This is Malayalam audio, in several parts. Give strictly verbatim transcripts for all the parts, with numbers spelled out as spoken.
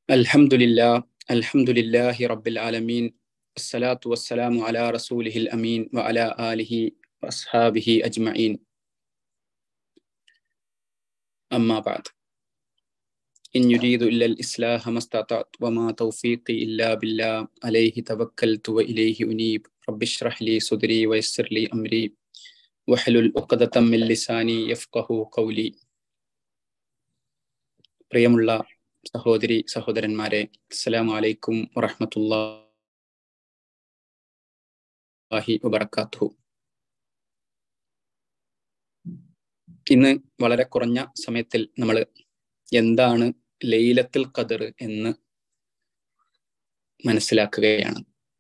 الحمد لله الحمد لله رب العالمين الصلاة والسلام على رسوله الأمين وعلى آله وأصحابه أجمعين أما بعد إن يريد إلا الإصلاح ما استطعت وما توفيقي إلا بالله عليه توكلت وإليه أنيب رب اشرح لي صدري ويسر لي أمري واحلل عقدة من لساني يفقهوا قولي. പ്രിയമുള്ള സഹോദരി സഹോദരന്മാരെ, അസ്സലാമു അലൈക്കും വറഹ്മത്തുള്ളാഹി വബറകാതുഹു. ഇന്ന് വളരെ കുറഞ്ഞ സമയത്തിൽ നമ്മൾ എന്താണ് ലൈലത്തുൽ ഖദർ എന്ന് മനസ്സിലാക്കുകയാണ്.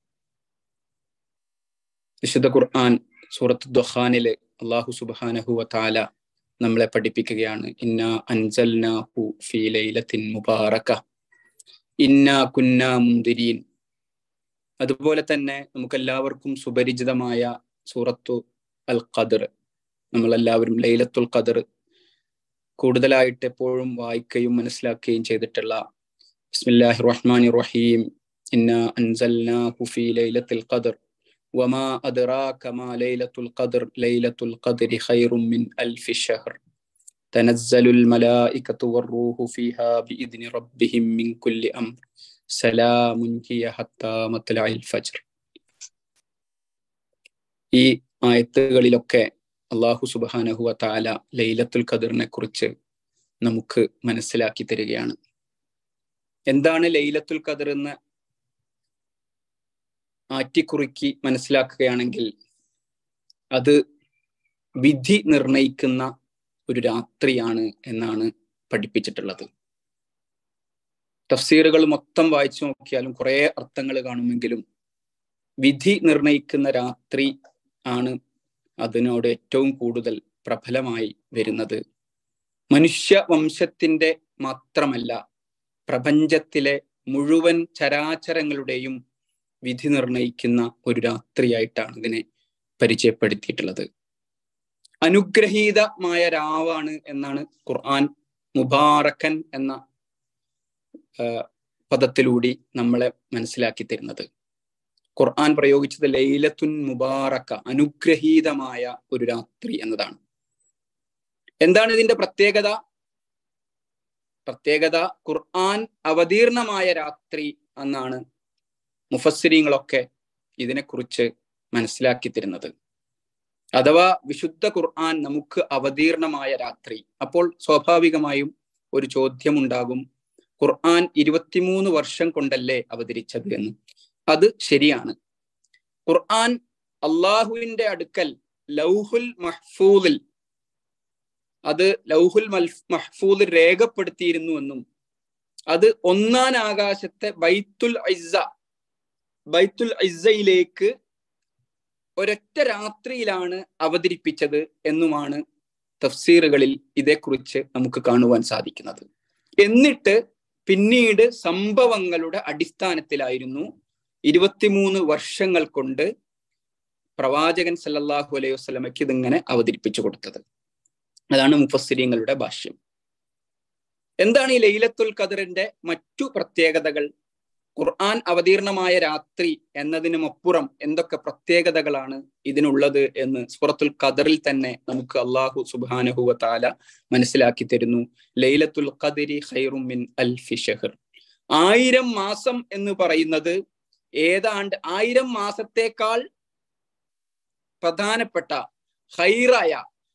വിശുദ്ധ ഖുർആൻ സൂറത്ത് ദുഖാനിലെ അല്ലാഹു സുബ്ഹാനഹു വ തആല നമ്മളെ പഠിപ്പിക്കുകയാണ്, ഇന്നാ അൻസൽനാഹു ഫീ ലൈലത്തിൻ മുബാറക ഇന്നാ കുന്നാ മുൻദിരീൻ. അതുപോലെ തന്നെ നമുക്കെല്ലാവർക്കും സുപരിചിതമായ സൂറത്തു അൽ ഖദർ, നമ്മളെല്ലാവരും ലൈലത്തുൽ ഖദർ കൂടുതലായിട്ട് എപ്പോഴും വായിക്കുകയും മനസ്സിലാക്കുകയും ചെയ്തിട്ടുള്ള ബിസ്മില്ലാഹിർ റഹ്മാനിർ റഹീം ഇന്നാ അൻസൽനാഹു ഫീ ലൈലത്തിൽ ഖദർ വമാ അദ്റാക മാ ലൈലത്തുൽ ഖദർ ലൈലത്തുൽ ഖദ്രി ഖൈറും മിൻ അൽഫി ശഹർ തനസ്സലുൽ മലായികതു വറൂഹു ഫീഹാ ബിഇദ്നി റബ്ബിഹിം മിൻ കുല്ലി അംർ സലാമുൻ ഹിയ ഹത്താ മത്ലഇൽ ഫജ്ർ. ഈ ആയത്തുകളിലൊക്കെ അല്ലാഹു സുബ്ഹാനഹു വ തആല ലൈലത്തുൽ ഖദറിനെ കുറിച്ച് നമുക്ക് മനസ്സിലാക്കി തരികയാണ്. എന്താണ് ലൈലത്തുൽ ഖദർ എന്ന് ആറ്റിക്കുറുക്കി മനസ്സിലാക്കുകയാണെങ്കിൽ അത് വിധി നിർണയിക്കുന്ന ഒരു രാത്രിയാണ് എന്നാണ് പഠിപ്പിച്ചിട്ടുള്ളത്. തഫ്സീറുകൾ മൊത്തം വായിച്ചു നോക്കിയാലും കുറേ അർത്ഥങ്ങൾ കാണുമെങ്കിലും വിധി നിർണയിക്കുന്ന രാത്രി ആണ് അതിനോട് ഏറ്റവും കൂടുതൽ പ്രബലമായി വരുന്നത്. മനുഷ്യ വംശത്തിന്റെ മാത്രമല്ല, പ്രപഞ്ചത്തിലെ മുഴുവൻ ചരാചരങ്ങളുടെയും വിധി നിർണയിക്കുന്ന ഒരു രാത്രിയായിട്ടാണ് ഇതിനെ പരിചയപ്പെടുത്തിയിട്ടുള്ളത്. അനുഗ്രഹീതമായ രാവാണ് എന്നാണ് ഖുർആൻ മുബാറക്കൻ എന്ന പദത്തിലൂടി നമ്മളെ മനസ്സിലാക്കി തരുന്നത്. ഖുർആൻ പ്രയോഗിച്ചത് ലൈലത്തുൻ മുബാറക്ക, അനുഗ്രഹീതമായ ഒരു രാത്രി എന്നതാണ്. എന്താണ് ഇതിന്റെ പ്രത്യേകത? പ്രത്യേകത ഖുർആൻ അവതീർണമായ രാത്രി എന്നാണ് മുഫസ്സിരീങ്ങളൊക്കെ ഇതിനെക്കുറിച്ച് മനസ്സിലാക്കി തരുന്നത്. അഥവാ വിശുദ്ധ ഖുർആൻ നമുക്ക് അവതീർണമായ രാത്രി. അപ്പോൾ സ്വാഭാവികമായും ഒരു ചോദ്യമുണ്ടാകും, ഖുർആൻ ഇരുപത്തിമൂന്ന് വർഷം കൊണ്ടല്ലേ അവതരിച്ചത് എന്ന്. അത് ശരിയാണ്. ഖുർആൻ അള്ളാഹുവിന്റെ അടുക്കൽ ലൗഹുൽ മഹ്ഫൂദിൽ അത് ലൗഹുൽ മഹ്ഫൂദിൽ രേഖപ്പെടുത്തിയിരുന്നുവെന്നും അത് ഒന്നാം ആകാശത്തെ ബൈത്തുൽ ഇസ്സ ബൈത്തുൽ ഇസ്സയിലേക്ക് ഒരൊറ്റ രാത്രിയിലാണ് അവതരിപ്പിച്ചത് എന്നുമാണ് തഫ്സീറുകളിൽ ഇതേക്കുറിച്ച് നമുക്ക് കാണുവാൻ സാധിക്കുന്നത്. എന്നിട്ട് പിന്നീട് സംഭവങ്ങളുടെ അടിസ്ഥാനത്തിലായിരുന്നു ഇരുപത്തിമൂന്ന് വർഷങ്ങൾ കൊണ്ട് പ്രവാചകൻ സല്ലല്ലാഹു അലൈഹി വസല്ലമയ്ക്ക് ഇതിങ്ങനെ അവതരിപ്പിച്ചു കൊടുത്തത്. അതാണ് മുഫസ്സിരീങ്ങളുടെ ഭാഷ്യം. എന്താണ് ഈ ലൈലത്തുൽ ഖദറിന്റെ മറ്റു പ്രത്യേകതകൾ? ഖുർആൻ അവതീർണമായ രാത്രി എന്നതിനുമപ്പുറം എന്തൊക്കെ പ്രത്യേകതകളാണ് ഇതിനുള്ളത് എന്ന് സൂറത്തുൽ ഖദറിൽ തന്നെ നമുക്ക് അല്ലാഹു സുബ്ഹാനഹു വ തആല മനസ്സിലാക്കി തരുന്നു. ലൈലത്തുൽ ഖദ്രി ഖൈറും മിൻ അൽഫി ശഹർ. ആയിരം മാസം എന്ന് പറയുന്നത് ഏതാണ്ട് ആയിരം മാസത്തേക്കാൾ പ്രധാനപ്പെട്ട ഖൈറായ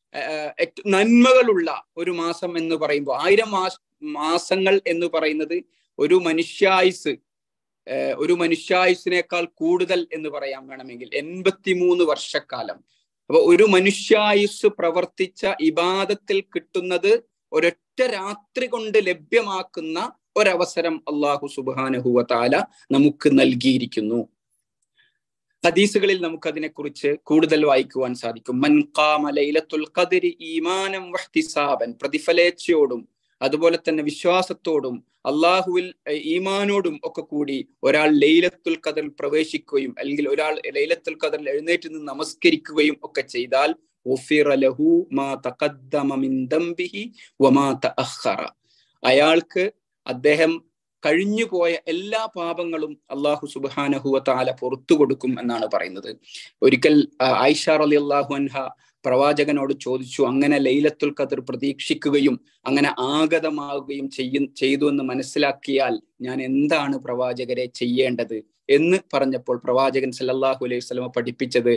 നന്മകളുള്ള ഒരു മാസം എന്ന് പറയുമ്പോൾ, ആയിരം മാസ മാസങ്ങൾ എന്ന് പറയുന്നത് ഒരു മനുഷ്യായുസ് ഒരു മനുഷ്യായുസിനേക്കാൾ കൂടുതൽ എന്ന് പറയാൻ വേണമെങ്കിൽ എൺപത്തിമൂന്ന് വർഷക്കാലം. അപ്പൊ ഒരു മനുഷ്യായുസ് പ്രവർത്തിച്ച ഇബാദത്തിൽ കിട്ടുന്നത് ഒരൊറ്റ രാത്രി കൊണ്ട് ലഭ്യമാക്കുന്ന ഒരവസരം അല്ലാഹു സുബ്ഹാനഹു വ തആല നമുക്ക് നൽകിയിരിക്കുന്നു. ഹദീസുകളിൽ നമുക്ക് അതിനെക്കുറിച്ച് കൂടുതൽ വായിക്കുവാൻ സാധിക്കും. മൻ ഖാമ ലൈലത്തുൽ ഖദ്രി ഈമാനം വഹ്തിസാബൻ, പ്രതിഫലേച്ഛയോടും അതുപോലെ തന്നെ വിശ്വാസത്തോടും അള്ളാഹുവിൽ ഈമാനോടും ഒക്കെ കൂടി ഒരാൾ ലൈലത്തുൽ ഖദറിൽ പ്രവേശിക്കുകയും അല്ലെങ്കിൽ ഒരാൾ ലൈലത്തുൽ ഖദറിൽ എഴുന്നേറ്റ് നിന്ന് നമസ്കരിക്കുകയും ഒക്കെ ചെയ്താൽ ഉഫിറ ലഹു മാ തഖദ്ദമ മിൻ ദംബിഹി വമാ തഅഖറ, അയാൾക്ക് അദ്ദേഹം കഴിഞ്ഞു പോയ എല്ലാ പാപങ്ങളും അള്ളാഹു സുബ്ഹാനഹു വ തആല പുറത്തു കൊടുക്കും എന്നാണ് പറയുന്നത്. ഒരിക്കൽ ആയിഷ റളിയല്ലാഹു അൻഹ പ്രവാചകനോട് ചോദിച്ചു, അങ്ങനെ ലൈലത്തുൽ ഖദർ പ്രതീക്ഷിക്കുകയും അങ്ങനെ ആഗതമാവുകയും ചെയ്യ ചെയ്തു എന്ന് മനസ്സിലാക്കിയാൽ ഞാൻ എന്താണ് പ്രവാചകരെ ചെയ്യേണ്ടത് എന്ന് പറഞ്ഞപ്പോൾ പ്രവാചകൻ സല്ലല്ലാഹു അലൈഹി വസല്ലം പഠിപ്പിച്ചത്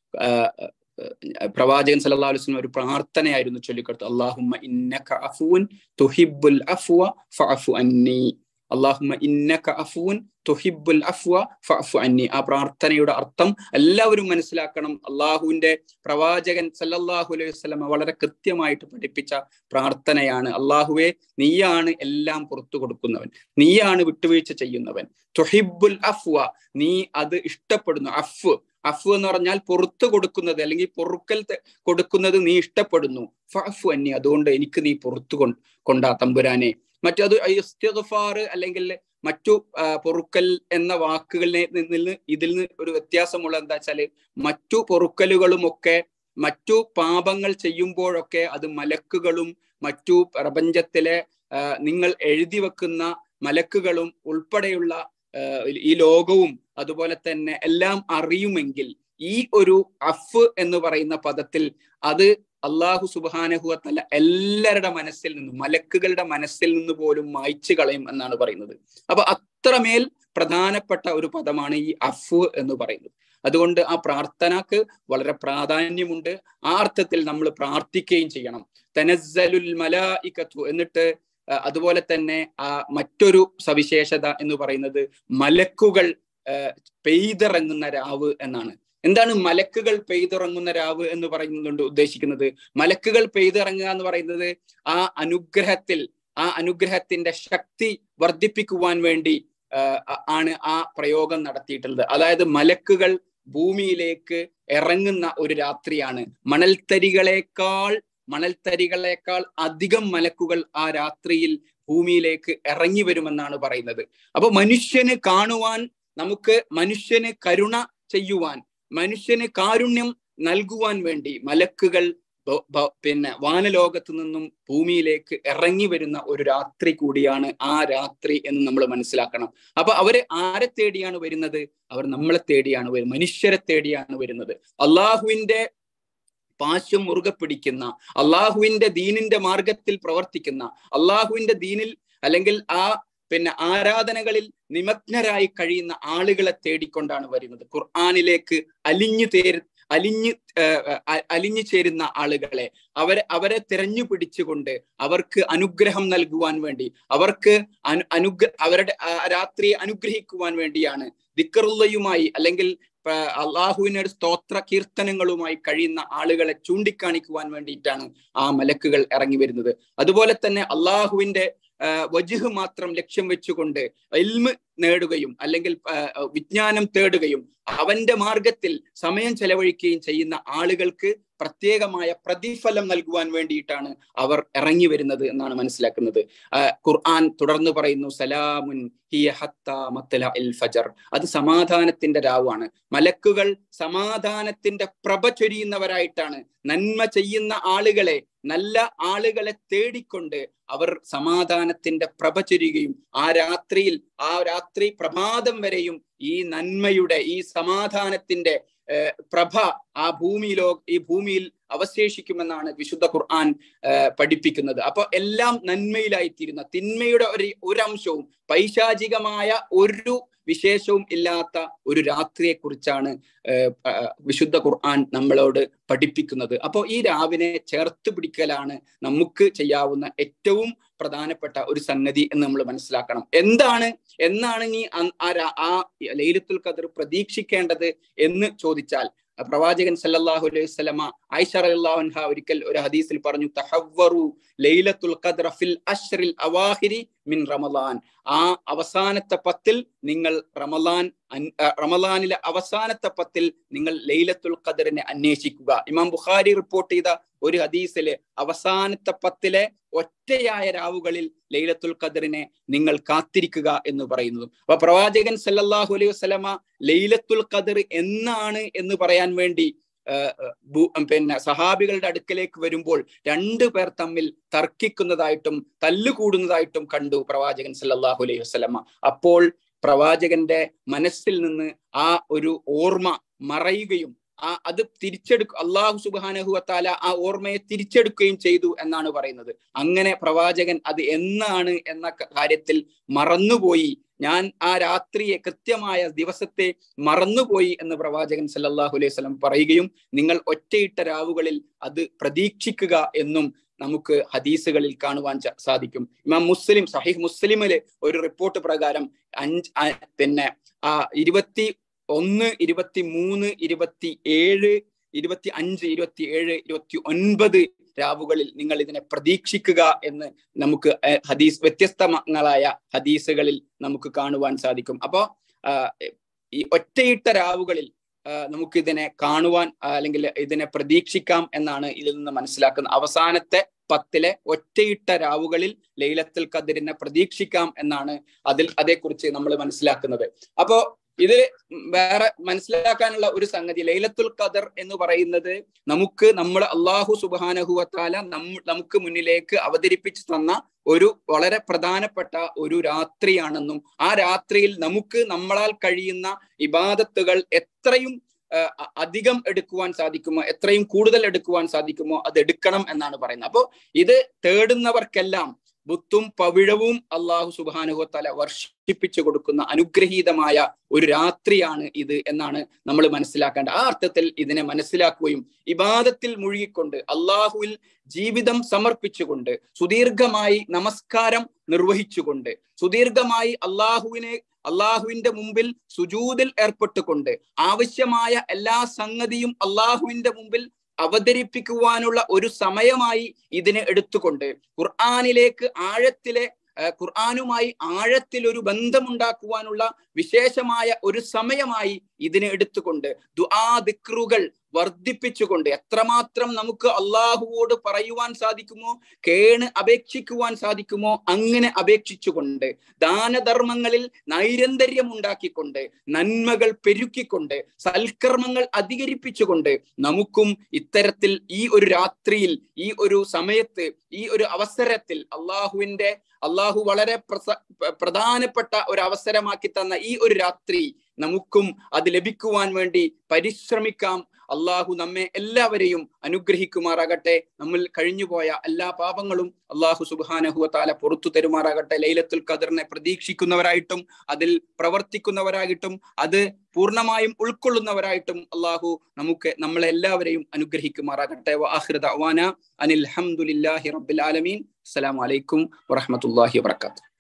പ്രവാചകൻ സല്ലല്ലാഹു അലൈഹി വസല്ലം ഒരു പ്രാർത്ഥനയായിരുന്നു ചൊല്ലിക്കൊടുത്തു. അല്ലാഹുമ്മ ഇന്നക അഫൂൻ തുഹിബ്ബുൽ അഫ്വ ഫഅഫു അന്നി. അല്ലാഹുമ്മ ഇന്നക അഫൂൻ തുഹിബ്ബുൽ അഫ്വ ഫഅഫു അന്നി. ആ പ്രാർത്ഥനയുടെ അർത്ഥം എല്ലാവരും മനസ്സിലാക്കണം. അള്ളാഹുവിന്റെ പ്രവാചകൻ സല്ലല്ലാഹു അലൈഹി വസല്ലം വളരെ കൃത്യമായിട്ട് പഠിപ്പിച്ച പ്രാർത്ഥനയാണ്. അള്ളാഹുവേ, നീയാണ് എല്ലാം പുറത്തു കൊടുക്കുന്നവൻ, നീയാണ് വിട്ടുവീഴ്ച ചെയ്യുന്നവൻ. തുഹിബ്ബുൽ അഫ്വ, നീ അത് ഇഷ്ടപ്പെടുന്നു. അഫ് അഫ് എന്ന് പറഞ്ഞാൽ പുറത്തു കൊടുക്കുന്നത് അല്ലെങ്കിൽ പൊറുക്കൽ കൊടുക്കുന്നത് നീ ഇഷ്ടപ്പെടുന്നു. ഫഅഫു അന്നി, അതുകൊണ്ട് എനിക്ക് നീ പുറത്തു കൊ കൊണ്ടാ തമ്പുരാനെ. മറ്റത് ഇസ്തിഗ്ഫാർ അല്ലെങ്കിൽ മറ്റു പൊറുക്കൽ എന്ന വാക്കുകളിൽ നിന്ന് ഇതിൽ നിന്ന് ഒരു വ്യത്യാസമുള്ള എന്താ വെച്ചാല്, മറ്റു പൊറുക്കലുകളും ഒക്കെ മറ്റു പാപങ്ങൾ ചെയ്യുമ്പോഴൊക്കെ അത് മലക്കുകളും മറ്റു പ്രപഞ്ചത്തിലെ നിങ്ങൾ എഴുതി വെക്കുന്ന മലക്കുകളും ഉൾപ്പെടെയുള്ള ഈ ലോകവും അതുപോലെ തന്നെ എല്ലാം അറിയുമെങ്കിൽ ഈ ഒരു അഫ് എന്ന് പറയുന്ന പദത്തിൽ അത് അള്ളാഹു സുബ്ഹാനഹു വ തആല എല്ലാവരുടെ മനസ്സിൽ നിന്നും മലക്കുകളുടെ മനസ്സിൽ നിന്ന് പോലും മായ്ച്ചു കളയും എന്നാണ് പറയുന്നത്. അപ്പൊ അത്രമേൽ പ്രധാനപ്പെട്ട ഒരു പദമാണ് ഈ അഫ് എന്ന് പറയുന്നത്. അതുകൊണ്ട് ആ പ്രാർത്ഥനക്ക് വളരെ പ്രാധാന്യമുണ്ട്. ആ അർത്ഥത്തിൽ നമ്മൾ പ്രാർത്ഥിക്കുകയും ചെയ്യണം. തനസ്സലുൽ മലായികത്തു, എന്നിട്ട് അതുപോലെ തന്നെ ആ മറ്റൊരു സവിശേഷത എന്ന് പറയുന്നത് മലക്കുകൾ പെയ്തിറങ്ങുന്ന രാവ് എന്നാണ്. എന്താണ് മലക്കുകൾ പെയ്തിറങ്ങുന്ന രാവ് എന്ന് പറയുന്നതുകൊണ്ട് ഉദ്ദേശിക്കുന്നത്? മലക്കുകൾ പെയ്തിറങ്ങുക എന്ന് പറയുന്നത് ആ അനുഗ്രഹത്തിൽ ആ അനുഗ്രഹത്തിന്റെ ശക്തി വർദ്ധിപ്പിക്കുവാൻ വേണ്ടി ആണ് ആ പ്രയോഗം നടത്തിയിട്ടുള്ളത്. അതായത് മലക്കുകൾ ഭൂമിയിലേക്ക് ഇറങ്ങുന്ന ഒരു രാത്രിയാണ്. മണൽത്തരികളെക്കാൾ മണൽത്തരികളെക്കാൾ അധികം മലക്കുകൾ ആ രാത്രിയിൽ ഭൂമിയിലേക്ക് ഇറങ്ങി വരുമെന്നാണ് പറയുന്നത്. അപ്പൊ മനുഷ്യന് കാണുവാൻ, നമുക്ക് മനുഷ്യന് കരുണ ചെയ്യുവാൻ, മനുഷ്യന് കാരുണ്യം നൽകുവാൻ വേണ്ടി മലക്കുകൾ പിന്നെ വാനലോകത്ത് നിന്നും ഭൂമിയിലേക്ക് ഇറങ്ങി വരുന്ന ഒരു രാത്രി കൂടിയാണ് ആ രാത്രി എന്ന് നമ്മൾ മനസ്സിലാക്കണം. അപ്പൊ അവര് ആരെ തേടിയാണ് വരുന്നത്? അവർ നമ്മളെ തേടിയാണ് വരുന്നത്, മനുഷ്യരെ തേടിയാണ് വരുന്നത്. അള്ളാഹുവിന്റെ പാശം മുറുകെ പിടിക്കുന്ന, അള്ളാഹുവിന്റെ ദീനിന്റെ മാർഗത്തിൽ പ്രവർത്തിക്കുന്ന, അള്ളാഹുവിന്റെ ദീനിൽ അല്ലെങ്കിൽ ആ പിന്നെ ആരാധനകളിൽ നിമഗ്നരായി കഴിയുന്ന ആളുകളെ തേടിക്കൊണ്ടാണ് വരുന്നത്. ഖുർആനിലേക്ക് അലിഞ്ഞു തേർ അലിഞ്ഞു അലിഞ്ഞു ചേരുന്ന ആളുകളെ, അവരെ അവരെ തിരഞ്ഞു പിടിച്ചുകൊണ്ട് അവർക്ക് അനുഗ്രഹം നൽകുവാൻ വേണ്ടി, അവർക്ക് അനു അനുഗ്ര അവരുടെ രാത്രിയെ അനുഗ്രഹിക്കുവാൻ വേണ്ടിയാണ് ദിക്റുള്ളയുമായി അല്ലെങ്കിൽ അള്ളാഹുവിനൊരു സ്തോത്ര കീർത്തനങ്ങളുമായി കഴിയുന്ന ആളുകളെ ചൂണ്ടിക്കാണിക്കുവാൻ വേണ്ടിയിട്ടാണ് ആ മലക്കുകൾ ഇറങ്ങി വരുന്നത്. അതുപോലെ തന്നെ അള്ളാഹുവിന്റെ വജ്ഹ് മാത്രം ലക്ഷ്യം വെച്ചുകൊണ്ട് ഇൽമ് നേടുകയും അല്ലെങ്കിൽ വിജ്ഞാനം തേടുകയും അവന്റെ മാർഗത്തിൽ സമയം ചെലവഴിക്കുകയും ചെയ്യുന്ന ആളുകൾക്ക് പ്രത്യേകമായ പ്രതിഫലം നൽകുവാൻ വേണ്ടിയിട്ടാണ് അവർ ഇറങ്ങി വരുന്നത് എന്നാണ് മനസ്സിലാക്കുന്നത്. ഖുർആൻ തുടർന്ന് പറയുന്നു, സലാമുൻ ഹിയ ഹത്താ മത്ലഇൽ ഫജർ, അത് സമാധാനത്തിന്റെ രാവാണ്. മലക്കുകൾ സമാധാനത്തിന്റെ പ്രഭ ചൊരിയുന്നവരായിട്ടാണ്. നന്മ ചെയ്യുന്ന ആളുകളെ, നല്ല ആളുകളെ തേടിക്കൊണ്ട് അവർ സമാധാനത്തിന്റെ പ്രഭ ചൊരിയുകയും ആ രാത്രിയിൽ ആ രാത്രി പ്രഭാതം വരെയും ഈ നന്മയുടെ ഈ സമാധാനത്തിന്റെ പ്രഭ ആ ഭൂമിയിലോ ഈ ഭൂമിയിൽ അവശേഷിക്കുമെന്നാണ് വിശുദ്ധ ഖുർആൻ പഠിപ്പിക്കുന്നത്. അപ്പൊ എല്ലാം നന്മയിലായിത്തീരുന്ന, തിന്മയുടെ ഒരു ഒരംശവും പൈശാചികമായ ഒരു വിശേഷവും ഇല്ലാത്ത ഒരു രാത്രിയെ കുറിച്ചാണ് വിശുദ്ധ ഖുർആൻ നമ്മളോട് പഠിപ്പിക്കുന്നത്. അപ്പോൾ ഈ രാവിനെ ചേർത്ത് പിടിക്കലാണ് നമുക്ക് ചെയ്യാവുന്ന ഏറ്റവും പ്രധാനപ്പെട്ട ഒരു സംഗതി എന്ന് നമ്മൾ മനസ്സിലാക്കണം. എന്താണ് എന്നാണ് നീ ആ ലൈലത്തുൽ ഖദ്ർ പ്രതീക്ഷിക്കേണ്ടത് എന്ന് ചോദിച്ചാൽ, പ്രവാചകൻ സല്ലല്ലാഹു അലൈഹി വസല്ലമ ആയിഷ റളിയല്ലാഹു അൻഹ ഒരിക്കൽ ഒരു ഹദീസിൽ പറഞ്ഞു, തഹവ്വറു ലൈലത്തുൽ ഖദ്ർ ഫിൽ അശ്റിൽ അവാഖിരി മിൻ റമളാൻ, ആ അവസാനത്തെ പത്തിൽ നിങ്ങൾ റമളാൻ റമളാനിലെ അവസാനത്തെ പത്തിൽ നിങ്ങൾ ലൈലത്തുൽ ഖദ്റിനെ അന്വേഷിക്കുക. ഇമാം ബുഖാരി റിപ്പോർട്ട് ചെയ്ത ഒരു ഹദീസില് അവസാനത്തെ പത്തിലെ ഒറ്റയായ രാവുകളിൽ ലൈലത്തുൽ ഖദ്റിനെ നിങ്ങൾ കാത്തിരിക്കുക എന്ന് പറയുന്നു. അപ്പൊ പ്രവാചകൻ സല്ലല്ലാഹു അലൈഹി വസല്ലമ ലൈലത്തുൽ ഖദ്ർ എന്നാണ് എന്ന് പറയാൻ വേണ്ടി പിന്നെ സഹാബികളുടെ അടുക്കലേക്ക് വരുമ്പോൾ രണ്ടു പേർ തമ്മിൽ തർക്കിക്കുന്നതായിട്ടും തല്ലുകൂടുന്നതായിട്ടും കണ്ടു പ്രവാചകൻ സല്ലല്ലാഹു അലൈഹി വസല്ലമ. അപ്പോൾ പ്രവാചകന്റെ മനസ്സിൽ നിന്ന് ആ ഒരു ഓർമ്മ മറയുകയും ആ അത് തിരിച്ചെടുക്ക അള്ളാഹു സുബ്ഹാനഹു വ തആല ആ ഓർമ്മയെ തിരിച്ചെടുക്കുകയും ചെയ്തു എന്നാണ് പറയുന്നത്. അങ്ങനെ പ്രവാചകൻ അത് എന്നാണ് എന്ന കാര്യത്തിൽ മറന്നുപോയി. ഞാൻ ആ രാത്രിയെ, കൃത്യമായ ദിവസത്തെ മറന്നുപോയി എന്ന് പ്രവാചകൻ സല്ലല്ലാഹു അലൈഹി വസല്ലം പറയുകയും നിങ്ങൾ ഒറ്റയിട്ട രാവുകളിൽ അത് പ്രതീക്ഷിക്കുക എന്നും നമുക്ക് ഹദീസുകളിൽ കാണുവാൻ സാധിക്കും. ഇമാം മുസ്ലിം സഹീഹ് മുസ്ലിമിലെ ഒരു റിപ്പോർട്ട് പ്രകാരം അഞ്ച് പിന്നെ ആ ഇരുപത്തി ഒന്ന് ഇരുപത്തി മൂന്ന് ഇരുപത്തി ഏഴ് ഇരുപത്തി അഞ്ച് ഇരുപത്തി ഏഴ് ഇരുപത്തി ഒൻപത് രാവുകളിൽ നിങ്ങൾ ഇതിനെ പ്രതീക്ഷിക്കുക എന്ന് നമുക്ക് ഹദീസ് വ്യത്യസ്തങ്ങളായ ഹദീസുകളിൽ നമുക്ക് കാണുവാൻ സാധിക്കും. അപ്പോ ഈ ഒറ്റയിട്ട രാവുകളിൽ നമുക്ക് ഇതിനെ കാണുവാൻ അല്ലെങ്കിൽ ഇതിനെ പ്രതീക്ഷിക്കാം എന്നാണ് ഇതിൽ നിന്ന് മനസ്സിലാക്കുന്നത്. അവസാനത്തെ പത്തിലെ ഒറ്റയിട്ട രാവുകളിൽ ലൈലത്തുൽ ഖദ്റിനെ പ്രതീക്ഷിക്കാം എന്നാണ് അതിൽ അതേക്കുറിച്ച് നമ്മൾ മനസ്സിലാക്കുന്നത്. അപ്പോ ഇത് വേറെ മനസ്സിലാക്കാനുള്ള ഒരു സംഗതി, ലൈലത്തുൽ ഖദർ എന്ന് പറയുന്നത് നമുക്ക് നമ്മൾ അള്ളാഹു സുബ്ഹാനഹു വ തആല നമുക്ക് മുന്നിലേക്ക് അവതരിപ്പിച്ചു തന്ന ഒരു വളരെ പ്രധാനപ്പെട്ട ഒരു രാത്രിയാണെന്നും ആ രാത്രിയിൽ നമുക്ക് നമ്മളാൽ കഴിയുന്ന ഇബാദത്തുകൾ എത്രയും അധികം എടുക്കുവാൻ സാധിക്കുമോ, എത്രയും കൂടുതൽ എടുക്കുവാൻ സാധിക്കുമോ അത് എടുക്കണം എന്നാണ് പറയുന്നത്. അപ്പോൾ ഇത് തേടുന്നവർക്കെല്ലാം ബുത്തും പവിഴവും അള്ളാഹു സുബ്ഹാനഹു വ തആല വർഷിപ്പിച്ചു കൊടുക്കുന്ന അനുഗ്രഹീതമായ ഒരു രാത്രിയാണ് ഇത് എന്നാണ് നമ്മൾ മനസ്സിലാക്കേണ്ടത്. ആ അർത്ഥത്തിൽ ഇതിനെ മനസ്സിലാക്കുകയും ഇബാദത്തിൽ മുഴുകിക്കൊണ്ട് അള്ളാഹുവിൽ ജീവിതം സമർപ്പിച്ചുകൊണ്ട് സുദീർഘമായി നമസ്കാരം നിർവഹിച്ചുകൊണ്ട് സുദീർഘമായി അള്ളാഹുവിനെ അള്ളാഹുവിന്റെ മുമ്പിൽ സുജൂദിൽ ഏർപ്പെട്ടുകൊണ്ട് ആവശ്യമായ എല്ലാ സംഗതിയും അള്ളാഹുവിന്റെ മുമ്പിൽ അവതരിപ്പിക്കുവാനുള്ള ഒരു സമയമായി ഇതിനെ എടുത്തുകൊണ്ട് ഖുർആനിലേക്ക് ആഴത്തിലെ ഖുർആനുമായി ആഴത്തിൽ ഒരു ബന്ധമുണ്ടാക്കുവാനുള്ള വിശേഷമായ ഒരു സമയമായി ഇതിനെ എടുത്തുകൊണ്ട് ദുആ ദിക്റുകൾ വർദ്ധിപ്പിച്ചുകൊണ്ട് എത്രമാത്രം നമുക്ക് അള്ളാഹുവോട് പറയുവാൻ സാധിക്കുമോ, കേണ് അപേക്ഷിക്കുവാൻ സാധിക്കുമോ അങ്ങനെ അപേക്ഷിച്ചുകൊണ്ട് ദാനധർമ്മങ്ങളിൽ നൈരന്തര്യം ഉണ്ടാക്കിക്കൊണ്ട് നന്മകൾ പെരുക്കിക്കൊണ്ട് സൽക്കർമ്മങ്ങൾ അധികരിപ്പിച്ചുകൊണ്ട് നമുക്കും ഇത്തരത്തിൽ ഈ ഒരു രാത്രിയിൽ ഈ ഒരു സമയത്ത് ഈ ഒരു അവസരത്തിൽ അള്ളാഹുവിന്റെ അള്ളാഹു വളരെ പ്രധാനപ്പെട്ട ഒരു അവസരമാക്കി തന്ന ഈ ഒരു രാത്രി നമുക്കും അത് ലഭിക്കുവാൻ വേണ്ടി പരിശ്രമിക്കാം. അള്ളാഹു നമ്മെ എല്ലാവരെയും അനുഗ്രഹിക്കുമാറാകട്ടെ. നമ്മൾ കഴിഞ്ഞുപോയ എല്ലാ പാപങ്ങളും അള്ളാഹു സുബ്ഹാനഹു വ തആല പുറത്തു തരുമാറാകട്ടെ. ലൈലത്തുൽ ഖദ്റിനെ പ്രതീക്ഷിക്കുന്നവരായിട്ടും അതിൽ പ്രവർത്തിക്കുന്നവരായിട്ടും അത് പൂർണ്ണമായും ഉൾക്കൊള്ളുന്നവരായിട്ടും അള്ളാഹു നമുക്ക് നമ്മളെ എല്ലാവരെയും അനുഗ്രഹിക്കുമാറാകട്ടെ. വ ആഖിറു ദഅ്വാനാ അനിൽ ഹംദുലില്ലാഹി റബ്ബിൽ ആലമീൻ. അസ്സലാമു അലൈക്കും വറഹ്മത്തുള്ളാഹി വബറകാതുഹു.